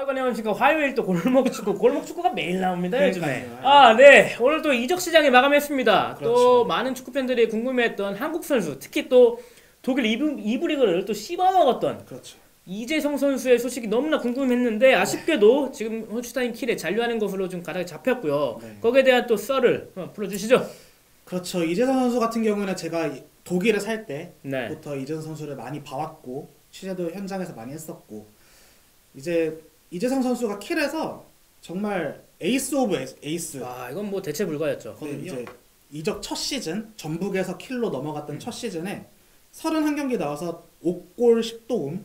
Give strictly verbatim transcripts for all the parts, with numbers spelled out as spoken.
아이고 안녕하십니까. 화요일 또 골목축구 골목축구가 매일 나옵니다 요즘에. 그러니까요. 아 네, 오늘 또 이적 시장이 마감했습니다. 또 그렇죠. 많은 축구 팬들이 궁금해했던 한국 선수, 특히 또 독일 이부, 이부 리그를 또 씹어먹었던 그렇죠. 이재성 선수의 소식이 너무나 궁금했는데 아쉽게도 지금 홀슈타인 킬에 잔류하는 것으로 좀 가닥이 잡혔고요. 네. 거기에 대한 또 썰을 어, 풀어주시죠. 그렇죠. 이재성 선수 같은 경우는 제가 이- 독일에 살 네. 때부터 이재성 선수를 많이 봐왔고 취재도 현장에서 많이 했었고 이제 이재성 선수가 킬에서 정말 에이스 오브 에이스, 에이스. 아 이건 뭐 대체 불가였죠. 네, 이제 이적 첫 시즌 전북에서 킬로 넘어갔던 첫 시즌에 서른한 경기 나와서 오 골 십 도움.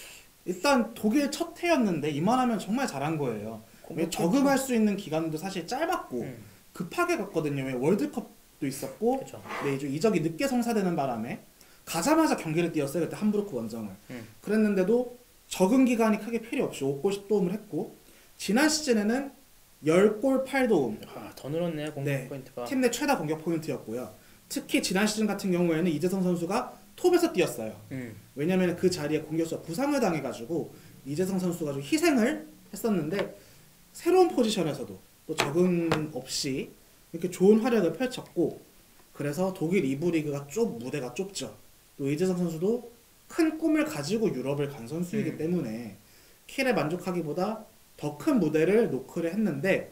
일단 독일 첫 해였는데 이만하면 정말 잘한 거예요. 왜 적응할 수 있는 기간도 사실 짧았고 음. 급하게 갔거든요. 왜 월드컵도 있었고 그렇죠. 네, 이제 이적이 늦게 성사되는 바람에 가자마자 경기를 뛰었어요. 그때 함부르크 원정을. 음. 그랬는데도 적응 기간이 크게 필요 없이 오 골 십 도움을 했고 지난 시즌에는 십 골 팔 도움. 아, 더 늘었네요 공격 네, 포인트가. 팀 내 최다 공격 포인트였고요. 특히 지난 시즌 같은 경우에는 이재성 선수가 톱에서 뛰었어요. 음. 왜냐면 그 자리에 공격수가 부상을 당해가지고 이재성 선수가 좀 희생을 했었는데 새로운 포지션에서도 또 적응 없이 이렇게 좋은 활약을 펼쳤고 그래서 독일 이부 리그가 좁 무대가 좁죠. 또 이재성 선수도 큰 꿈을 가지고 유럽을 간 선수이기 음. 때문에 킬에 만족하기보다 더 큰 무대를 노크를 했는데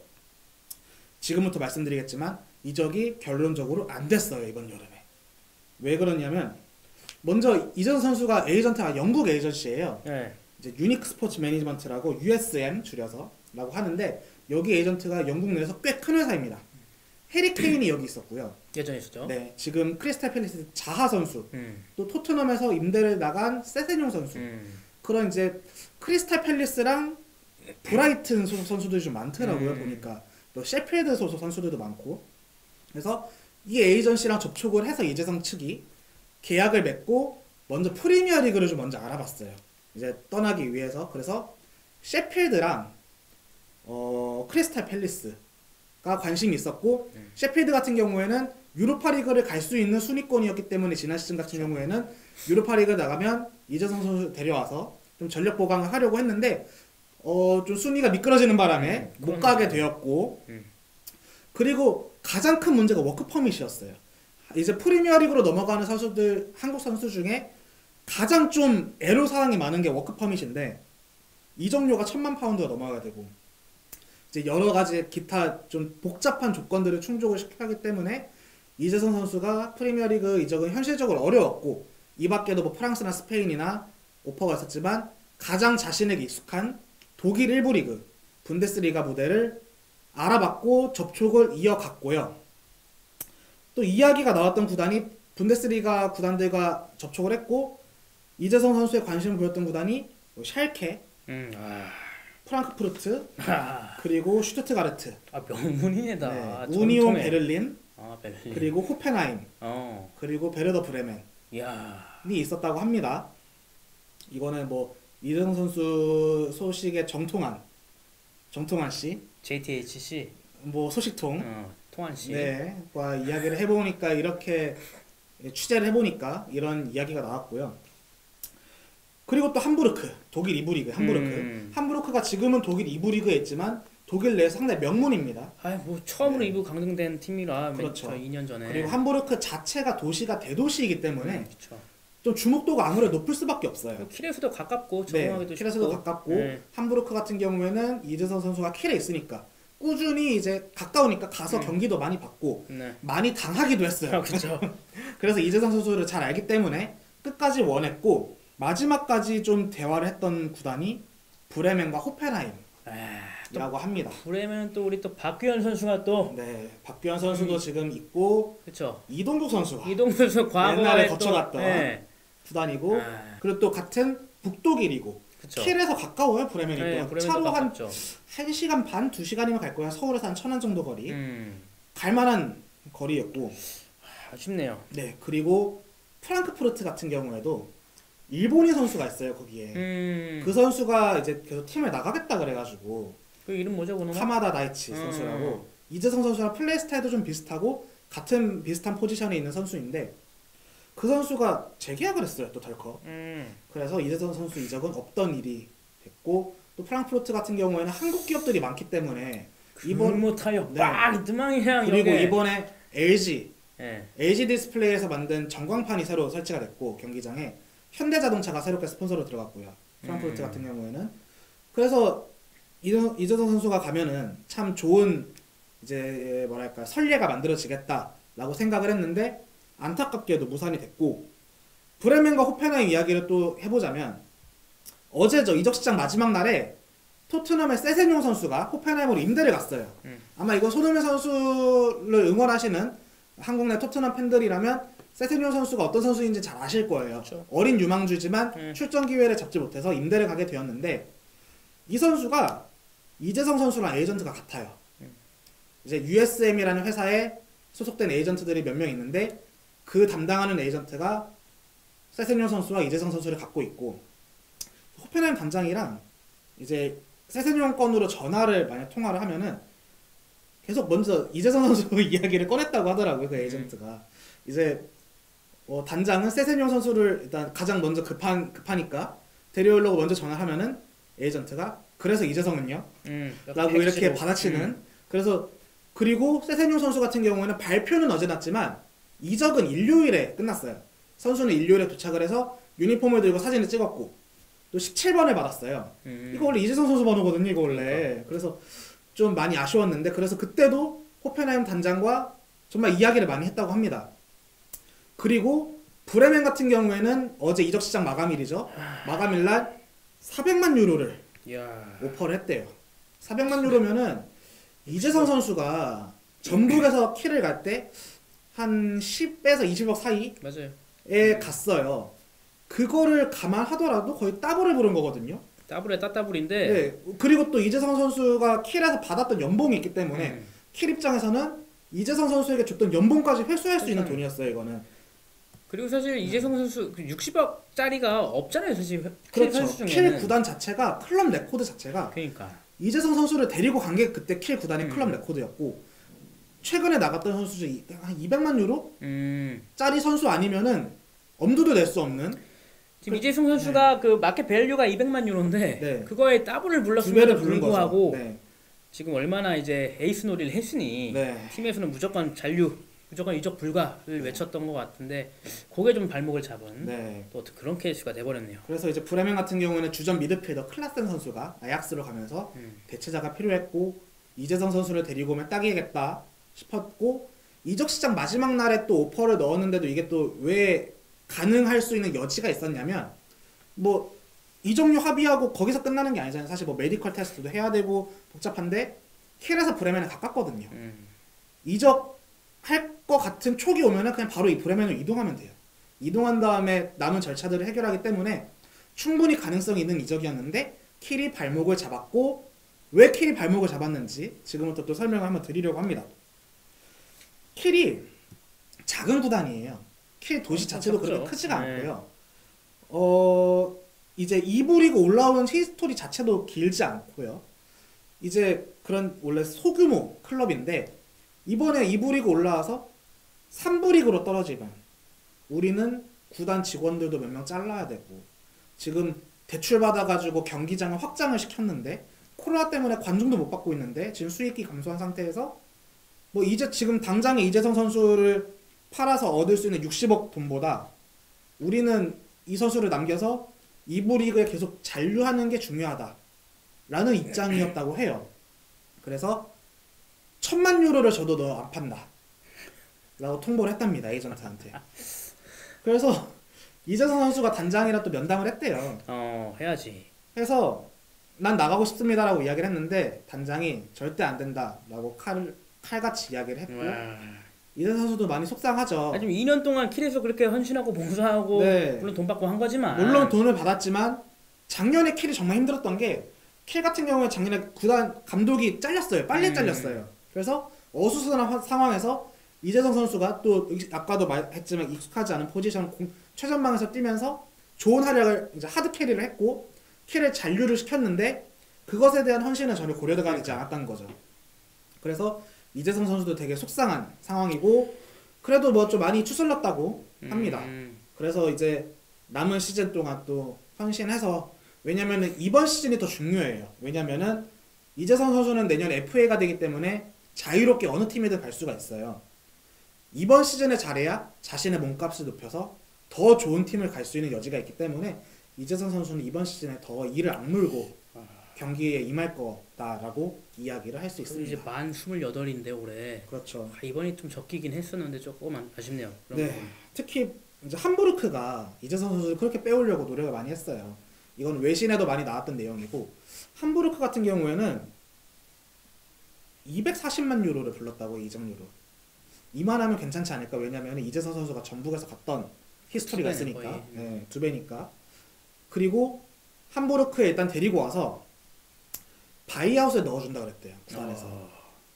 지금부터 말씀드리겠지만 이적이 결론적으로 안 됐어요 이번 여름에. 왜 그러냐면 먼저 이재성 선수가 에이전트가 영국 에이전시예요. 네. 이제 유니크 스포츠 매니지먼트라고 유에스엠 줄여서라고 하는데 여기 에이전트가 영국 내에서 꽤 큰 회사입니다. 해리 케인이 여기 있었고요. 예전에 있었죠. 네, 지금 크리스탈 팰리스 자하 선수, 음. 또 토트넘에서 임대를 나간 세세뇽 선수. 음. 그런 이제 크리스탈 팰리스랑 브라이튼 소속 선수들이 좀 많더라고요. 음. 보니까 또 셰필드 소속 선수들도 많고. 그래서 이 에이전시랑 접촉을 해서 이재성 측이 계약을 맺고 먼저 프리미어 리그를 좀 먼저 알아봤어요. 이제 떠나기 위해서. 그래서 셰필드랑 어, 크리스탈 팰리스가 관심이 있었고 음. 셰필드 같은 경우에는 유로파 리그를 갈 수 있는 순위권이었기 때문에 지난 시즌 같은 경우에는 유로파 리그 나가면 이재성 선수 데려와서 좀 전력 보강을 하려고 했는데 어, 좀 순위가 미끄러지는 바람에 음, 못 가게 되었고 음. 그리고 가장 큰 문제가 워크 퍼밋이었어요. 이제 프리미어 리그로 넘어가는 선수들 한국 선수 중에 가장 좀 애로사항이 많은 게 워크 퍼밋인데 이적료가 천만 파운드가 넘어가야 되고 이제 여러 가지 기타 좀 복잡한 조건들을 충족을 시켜야 하기 때문에 이재성 선수가 프리미어 리그 이적은 현실적으로 어려웠고 이 밖에도 뭐 프랑스나 스페인이나 오퍼가 있었지만 가장 자신에게 익숙한 독일 일부 리그 분데스리가 무대를 알아봤고 접촉을 이어갔고요. 또 이야기가 나왔던 구단이 분데스리가 구단들과 접촉을 했고 이재성 선수에 관심을 보였던 구단이 뭐 샬케, 음. 아. 프랑크푸르트, 아. 그리고 슈투트가르트, 아 명문이네 다. 네, 우니온 전통의. 베를린, 아 베를린. 그리고 호펜하임, 어. 그리고 베르더 브레멘이 야. 있었다고 합니다. 이거는 뭐 이재성 선수 소식의 정통한 정통한 씨, 제이티에이치씨. 뭐 소식통, 어. 통한 씨. 네, 과 이야기를 해보니까 이렇게 취재를 해보니까 이런 이야기가 나왔고요. 그리고 또 함부르크, 독일 이부 리그 함부르크. 음. 함부르크가 지금은 독일 이부 리그에 있지만 독일 내에서 상당히 명문입니다. 아뭐 처음으로 네. 이부 강등된 팀이라 그렇죠. 이 년 전에. 그리고 함부르크 자체가 도시가 대도시이기 때문에 그렇죠. 좀 주목도가 아무래도 높을 수밖에 없어요. 킬에서도 가깝고 네, 적응하기도 킬에서도 쉽고. 가깝고 네. 함부르크 같은 경우에는 이재성 선수가 킬에 있으니까 꾸준히 이제 가까우니까 가서 음. 경기도 많이 받고 네. 많이 당하기도 했어요. 아, 그렇죠. 그래서 이재성 선수를 잘 알기 때문에 끝까지 원했고 마지막까지 좀 대화를 했던 구단이 브레멘과 호펜하임이라고 아, 합니다. 브레멘은 또 우리 또 박규현 선수가 또 네, 박규현 선수도 음. 지금 있고 그렇죠. 이동국 선수가 이동 선수 과거에 옛날에 또- 거쳐갔던 네. 구단이고 아, 그리고 또 같은 북독일이고 그렇죠. 킬에서 가까워요 브레멘이 네, 또 브레멘도 차로 한 가깝죠. 한 시간 반, 두 시간이면 갈 거야. 서울에서 한 천안 정도 거리. 음, 갈만한 거리였고. 아쉽네요. 네, 그리고 프랑크푸르트 같은 경우에도 일본인 선수가 있어요 거기에. 음, 그 선수가 이제 계속 팀을 나가겠다 그래가지고 그 이름 뭐죠, 그놈? 카마다 다이치 음. 선수라고 이재성 선수랑 플레이 스타일도 좀 비슷하고 같은 비슷한 포지션에 있는 선수인데 그 선수가 재계약을 했어요 또 덜컥. 음, 그래서 이재성 선수 이적은 없던 일이 됐고 또 프랑크푸르트 같은 경우에는 한국 기업들이 많기 때문에 이번 규모 타협 네. 빡 드망이랑 그리고 이렇게. 이번에 엘지 예. 엘지 디스플레이에서 만든 전광판이 새로 설치가 됐고 경기장에 현대자동차가 새롭게 스폰서로 들어갔고요. 프랑크푸르트 음. 같은 경우에는 그래서 이정, 이재성 선수가 가면은 참 좋은 이제 뭐랄까 선례가 만들어지겠다라고 생각을 했는데 안타깝게도 무산이 됐고 브레멘과 호펜하임 이야기를 또 해보자면 어제죠 이적 시장 마지막 날에 토트넘의 세세뇽 선수가 호펜하임으로 임대를 갔어요. 음. 아마 이거 손흥민 선수를 응원하시는 한국 내 토트넘 팬들이라면 세세뇽 선수가 어떤 선수인지 잘 아실 거예요. 그렇죠. 어린 유망주지만 음. 출전 기회를 잡지 못해서 임대를 가게 되었는데 이 선수가 이재성 선수랑 에이전트가 같아요. 음. 이제 유에스엠이라는 회사에 소속된 에이전트들이 몇 명 있는데 그 담당하는 에이전트가 세세뇽 선수와 이재성 선수를 갖고 있고 호펜하임 단장이랑 이제 세세뇽 건으로 전화를 만약 통화를 하면은 계속 먼저 이재성 선수 이야기를 꺼냈다고 하더라고요. 그 에이전트가. 이제 어, 단장은 세세뇽 선수를 일단 가장 먼저 급한 급하니까 데려오려고 먼저 전화를 하면은 에이전트가 그래서 이재성은요? 음, 라고 이렇게 팩트로. 받아치는. 음. 그래서 그리고 세세뇽 선수 같은 경우에는 발표는 어제 났지만 이적은 일요일에 끝났어요. 선수는 일요일에 도착을 해서 유니폼을 들고 사진을 찍었고 또 십칠 번을 받았어요. 음. 이거 원래 이재성 선수 번호거든요. 이거 원래. 그래서 좀 많이 아쉬웠는데 그래서 그때도 호펜하임 단장과 정말 이야기를 많이 했다고 합니다. 그리고 브레멘 같은 경우에는 어제 이적 시장 마감일이죠. 마감일 날 사백만 유로를 야. 오퍼를 했대요. 사백만 유로면은 이재성 선수가 전북에서 키를 갈 때 한 십에서 이십억 사이에 맞아요. 갔어요. 그거를 감안하더라도 거의 더블을 부른 거거든요. 따블에 따따블인데. 네. 그리고 또 이재성 선수가 킬에서 받았던 연봉이 있기 때문에 음. 킬 입장에서는 이재성 선수에게 줬던 연봉까지 회수할 수 있는 회수하는. 돈이었어요. 이거는. 그리고 사실 이재성 선수 그 육십억짜리가 없잖아요, 사실. 킬 그렇죠. 선수 킬 중에는. 구단 자체가 클럽 레코드 자체가 그러니까. 이재성 선수를 데리고 간 게 그때 킬 구단의 음. 클럽 레코드였고 최근에 나갔던 선수 중 한 이백만 유로 음. 짜리 선수 아니면은 엄두도 낼 수 없는 지금 그- 이재성 선수가 그 마켓 밸류가 이백만 유로인데 네. 그거에 더블을 두 불렀음에도 배를 부른 불구하고 거죠. 네. 지금 얼마나 이제 에이스 놀이를 했으니 네. 팀에서는 무조건 잔류, 무조건 이적 불가를 외쳤던 것 같은데 그게 좀 발목을 잡은 네. 또 그런 케이스가 돼버렸네요. 그래서 이제 브레멘 같은 경우에는 주전 미드필더 클라센 선수가 아약스로 가면서 음. 대체자가 필요했고 이재성 선수를 데리고 오면 딱이겠다 싶었고 이적 시장 마지막 날에 또 오퍼를 넣었는데도 이게 또 왜 가능할 수 있는 여지가 있었냐면 뭐 이적료 합의하고 거기서 끝나는 게 아니잖아요. 사실 뭐 메디컬 테스트도 해야 되고 복잡한데 킬에서 브레멘에 가깝거든요. 음. 이적 할 것 같은 촉이 오면은 그냥 바로 이 브레멘으로 이동하면 돼요. 이동한 다음에 남은 절차들을 해결하기 때문에 충분히 가능성이 있는 이적이었는데 킬이 발목을 잡았고 왜 킬이 발목을 잡았는지 지금부터 또 설명을 한번 드리려고 합니다. 킬이 작은 구단이에요. 킬 도시 자체도 작죠. 그렇게 크지가 네. 않고요. 어 이제 이 부 리그 올라오는 히스토리 자체도 길지 않고요. 이제 그런 원래 소규모 클럽인데 이번에 이 부 리그 올라와서 삼 부 리그로 떨어지면 우리는 구단 직원들도 몇 명 잘라야 되고 지금 대출 받아가지고 경기장을 확장을 시켰는데 코로나 때문에 관중도 못 받고 있는데 지금 수익이 감소한 상태에서 뭐 이제 지금 당장에 이재성 선수를 팔아서 얻을 수 있는 육십억 돈보다 우리는 이 선수를 남겨서 이 부 리그에 계속 잔류하는 게 중요하다라는 입장이었다고 해요. 그래서 천만 유로를 줘도 너 안 판다 라고 통보를 했답니다. 에이전트한테. 그래서 이재성 선수가 단장이라 또 면담을 했대요. 어 해야지. 해서 난 나가고 싶습니다라고 이야기를 했는데 단장이 절대 안 된다라고 칼, 칼같이 이야기를 했고 와. 이재성 선수도 많이 속상하죠. 아, 지금 이 년 동안 킬에서 그렇게 헌신하고 봉사하고 네. 물론 돈 받고 한 거지만 물론 돈을 받았지만 작년에 킬이 정말 힘들었던 게 킬 같은 경우에 작년에 구단 감독이 잘렸어요. 빨리 음. 잘렸어요. 그래서 어수선한 화- 상황에서 이재성 선수가 또 아까도 말했지만 익숙하지 않은 포지션 공, 최전방에서 뛰면서 좋은 활약을 이제 하드 캐리를 했고 킬을 잔류를 시켰는데 그것에 대한 헌신은 전혀 고려가 되지 않았다는 거죠. 그래서 이재성 선수도 되게 속상한 상황이고 그래도 뭐 좀 많이 추슬렀다고 합니다. 음. 그래서 이제 남은 시즌 동안 또 헌신해서 왜냐면은 이번 시즌이 더 중요해요. 왜냐면은 이재성 선수는 내년 에프에이가 되기 때문에 자유롭게 어느 팀이든 갈 수가 있어요. 이번 시즌에 잘해야 자신의 몸값을 높여서 더 좋은 팀을 갈 수 있는 여지가 있기 때문에 이재성 선수는 이번 시즌에 더 이를 악물고 경기에 임할 거다라고 이야기를 할 수 그리고 있습니다. 이제 만 스물여덟인데 올해. 그렇죠. 아, 이번이 좀 적기긴 했었는데 조금 아- 아쉽네요. 그런 네, 부분. 특히 이제 함부르크가 이재성 선수를 그렇게 빼오려고 노력을 많이 했어요. 이건 외신에도 많이 나왔던 내용이고 함부르크 같은 경우에는 이백사십만 유로를 불렀다고 이적료로. 이만하면 괜찮지 않을까? 왜냐면 이재성 선수가 전북에서 갔던 히스토리가 두 배네, 있으니까. 거의. 네, 두 배니까. 그리고 함부르크에 일단 데리고 와서 바이아웃에 넣어준다 그랬대요. 구단에서. 어.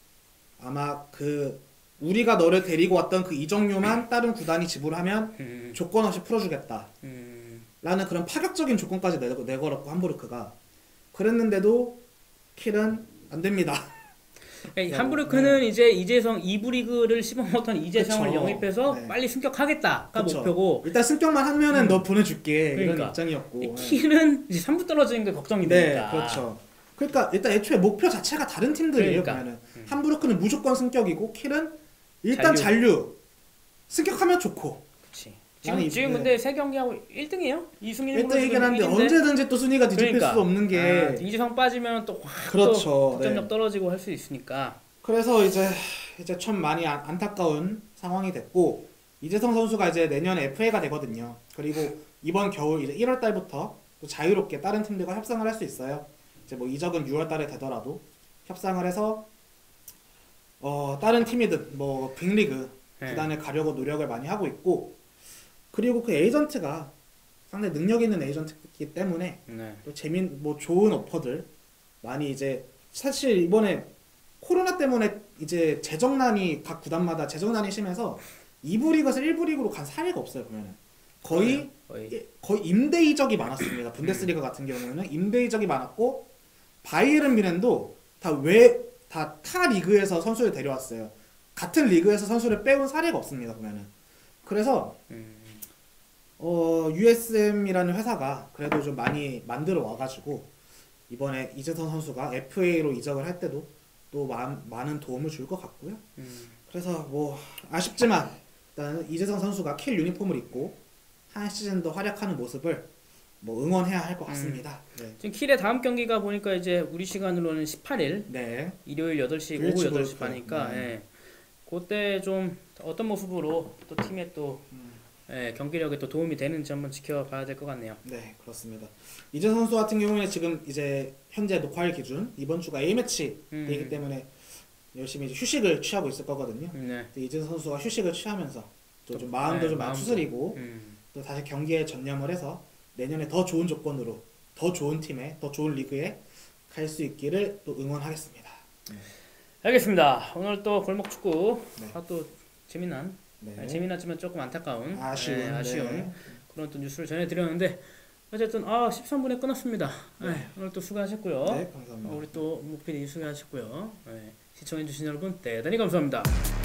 아마 그 우리가 너를 데리고 왔던 그 이적료만 다른 구단이 지불하면 음, 조건 없이 풀어주겠다. 음, 라는 그런 파격적인 조건까지 내, 내걸었고 함부르크가 그랬는데도 킬은 안 됩니다. 그러니까 함부르크는 이제 이재성 이 부 리그를 씹어먹었던 이재성을 그쵸. 영입해서 네. 빨리 승격하겠다가 그쵸. 목표고, 일단 승격만 하면은 음. 너 보내줄게 그러니까. 이런 입장이었고. 이 킬은 이제 삼 부 떨어지는 게 걱정이 네, 되니까. 그렇죠. 그러니까 일단 애초에 목표 자체가 다른 팀들이에요. 그러니까. 보면은 음. 함부르크는 무조건 승격이고 킬은 일단 잔류. 잔류. 승격하면 좋고. 그치. 나는 지금 이- 지금 네. 근데 세 경기하고 일 등이에요? 이 승 일 무로 일등이긴 지금 한데 일인데? 언제든지 또 순위가 뒤집힐 그러니까. 수 없는 게 아, 이재성 빠지면 또확 그렇죠. 또 득점력 네. 떨어지고 할 수 있으니까. 그래서 이제 이제 참 많이 안, 안타까운 상황이 됐고 이재성 선수가 이제 내년 에프에이가 되거든요. 그리고 이번 겨울 이제 일월 달부터 또 자유롭게 다른 팀들과 협상을 할 수 있어요. 이제 뭐 이적은 유월 달에 되더라도 협상을 해서 어 다른 팀이든 뭐 빅리그 네. 구단에 가려고 노력을 많이 하고 있고 그리고 그 에이전트가 상당히 능력 있는 에이전트이기 때문에 네. 또 재민 뭐 좋은 오퍼들 많이 이제 사실 이번에 코로나 때문에 이제 재정난이 각 구단마다 재정난이 심해서 이 부 리그에서 일 부 리그로 간 사례가 없어요. 보면은 거의 거의. 예, 거의 임대 이적이 많았습니다. 분데스리가 같은 경우에는 임대 이적이 많았고 바이에른 뮌헨도 다 왜 다 타 리그에서 선수를 데려왔어요. 같은 리그에서 선수를 빼온 사례가 없습니다. 보면은 그래서 음, 어 유에스엠이라는 회사가 그래도 좀 많이 만들어 와가지고 이번에 이재성 선수가 에프에이로 이적을 할 때도 또 많, 많은 도움을 줄 것 같고요. 음. 그래서 뭐 아쉽지만 일단 이재성 선수가 킬 유니폼을 입고 한 시즌 더 활약하는 모습을 뭐 응원해야 할 것 같습니다. 네. 지금 킬의 다음 경기가 보니까 이제 우리 시간으로는 십팔 일 네. 일요일 여덟 시 오후 윌츠 여덟 시 볼크. 반이니까 네. 예. 그때 좀 어떤 모습으로 또 팀에 또 음. 예, 경기력에 또 도움이 되는지 한번 지켜봐야 될 것 같네요. 네, 그렇습니다. 이재성 선수 같은 경우에는 지금 이제 현재 녹화일 기준 이번 주가 A매치이기 음. 때문에 열심히 이제 휴식을 취하고 있을 거거든요. 네. 근데 이재성 선수가 휴식을 취하면서 또 좀 마음도 네, 좀 마음도. 추스리고 음. 또 다시 경기에 전념을 해서 내년에 더 좋은 조건으로 더 좋은 팀에 더 좋은 리그에 갈 수 있기를 또 응원하겠습니다. 알겠습니다. 오늘 또 골목 축구 네. 아, 또 재미난 네. 아, 재미나지만 조금 안타까운 아쉬운, 예, 아쉬운 네. 그런 또 뉴스를 전해드렸는데 어쨌든 아 십삼 분에 끝났습니다. 네. 예, 오늘 또 수고하셨고요. 네, 감사합니다. 어, 우리 또 목피디 수고하셨고요. 예, 시청해주신 여러분 대단히 감사합니다.